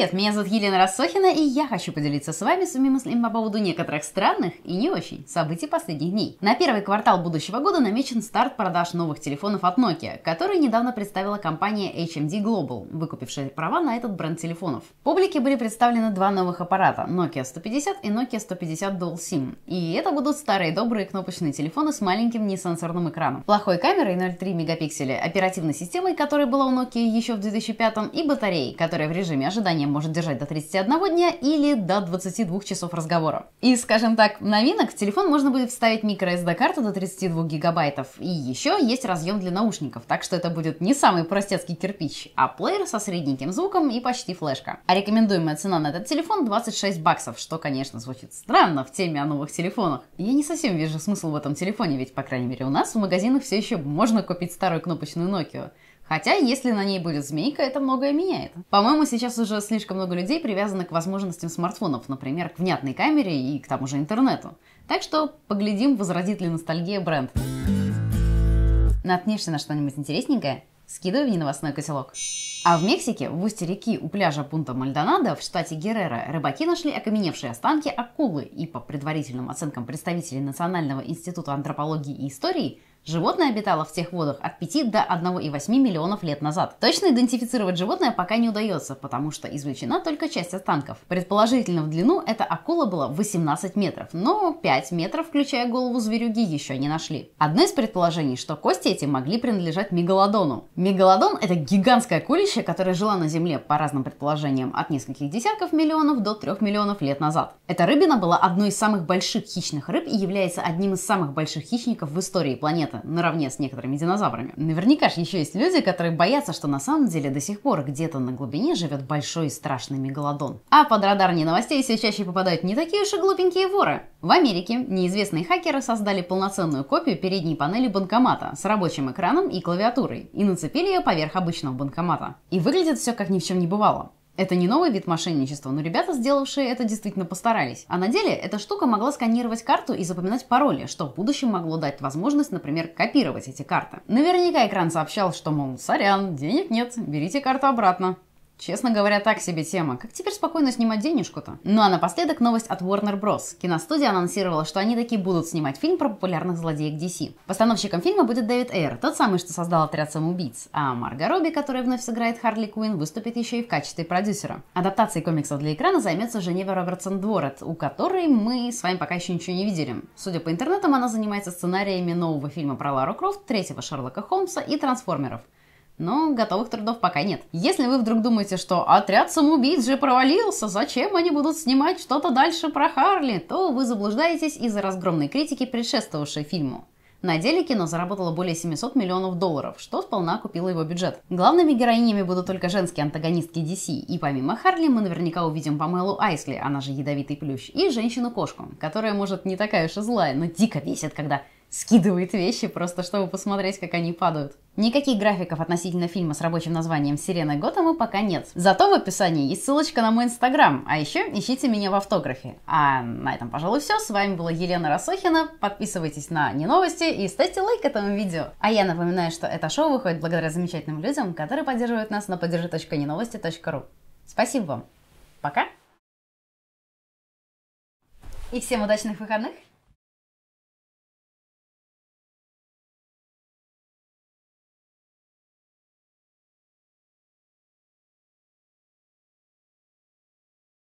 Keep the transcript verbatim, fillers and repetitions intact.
Привет, меня зовут Елена Рассохина, и я хочу поделиться с вами своими мыслями по поводу некоторых странных и не очень событий последних дней. На первый квартал будущего года намечен старт продаж новых телефонов от Nokia, который недавно представила компания эйч эм ди Global, выкупившая права на этот бренд телефонов. Публике были представлены два новых аппарата – Nokia сто пятьдесят и Nokia сто пятьдесят Dual SIM. И это будут старые добрые кнопочные телефоны с маленьким несенсорным экраном, плохой камерой ноль целых три мегапикселя, оперативной системой, которая была у Nokia еще в две тысячи пятом, и батареей, которая в режиме ожидания может держать до тридцати одного дня или до двадцати двух часов разговора. Из, скажем так, новинок в телефон можно будет вставить microSD-карту до тридцати двух гигабайтов, и еще есть разъем для наушников, так что это будет не самый простецкий кирпич, а плеер со средненьким звуком и почти флешка. А рекомендуемая цена на этот телефон двадцать шесть баксов, что, конечно, звучит странно в теме о новых телефонах. Я не совсем вижу смысл в этом телефоне, ведь, по крайней мере, у нас в магазинах все еще можно купить старую кнопочную Nokia. Хотя, если на ней будет змейка, это многое меняет. По-моему, сейчас уже слишком много людей привязаны к возможностям смартфонов, например, к внятной камере и к тому же интернету. Так что поглядим, возродит ли ностальгия бренд. Наткнешься на что-нибудь интересненькое? Скидывай в неновостной котелок. А в Мексике, в устье реки у пляжа Пунта-Мальдонадо в штате Геррера, рыбаки нашли окаменевшие останки акулы, и по предварительным оценкам представителей Национального института антропологии и истории, животное обитало в тех водах от пяти до одного и восьми миллионов лет назад. Точно идентифицировать животное пока не удается, потому что извлечена только часть останков. Предположительно, в длину эта акула была восемнадцать метров, но пять метров, включая голову зверюги, еще не нашли. Одно из предположений, что кости эти могли принадлежать мегалодону. Мегалодон – это гигантское акулище, которая жила на Земле, по разным предположениям, от нескольких десятков миллионов до трех миллионов лет назад. Эта рыбина была одной из самых больших хищных рыб и является одним из самых больших хищников в истории планеты, наравне с некоторыми динозаврами. Наверняка же еще есть люди, которые боятся, что на самом деле до сих пор где-то на глубине живет большой и страшный мегалодон. А под радар новостей все чаще попадают не такие уж и глупенькие воры. В Америке неизвестные хакеры создали полноценную копию передней панели банкомата с рабочим экраном и клавиатурой и нацепили ее поверх обычного банкомата. И выглядит все как ни в чем не бывало. Это не новый вид мошенничества, но ребята, сделавшие это, действительно постарались. А на деле эта штука могла сканировать карту и запоминать пароли, что в будущем могло дать возможность, например, копировать эти карты. Наверняка экран сообщал, что, мол, сорян, денег нет, берите карту обратно. Честно говоря, так себе тема. Как теперь спокойно снимать денежку-то? Ну а напоследок новость от Warner Bros. Киностудия анонсировала, что они таки будут снимать фильм про популярных злодеек ди си. Постановщиком фильма будет Дэвид Эйр, тот самый, что создал «Отряд самоубийц». А Марго Робби, которая вновь сыграет Харли Квинн, выступит еще и в качестве продюсера. Адаптацией комиксов для экрана займется Женева Робертсон-Дворет, у которой мы с вами пока еще ничего не видели. Судя по интернетам, она занимается сценариями нового фильма про Лару Крофт, третьего Шерлока Холмса и трансформеров. Но готовых трудов пока нет. Если вы вдруг думаете, что «Отряд самоубийц» же провалился, зачем они будут снимать что-то дальше про Харли, то вы заблуждаетесь из-за разгромной критики, предшествовавшей фильму. На деле кино заработало более семисот миллионов долларов, что сполна окупило его бюджет. Главными героинями будут только женские антагонистки ди си, и помимо Харли мы наверняка увидим Памелу Айсли, она же Ядовитый Плющ, и женщину-кошку, которая, может, не такая уж и злая, но дико бесит, когда скидывает вещи, просто чтобы посмотреть, как они падают. Никаких графиков относительно фильма с рабочим названием «Сирена Готэма» пока нет. Зато в описании есть ссылочка на мой инстаграм, а еще ищите меня в автографе. А на этом, пожалуй, все. С вами была Елена Рассохина. Подписывайтесь на Не Новости и ставьте лайк этому видео. А я напоминаю, что это шоу выходит благодаря замечательным людям, которые поддерживают нас на поддержи точка неновости точка ру. Спасибо вам. Пока. И всем удачных выходных.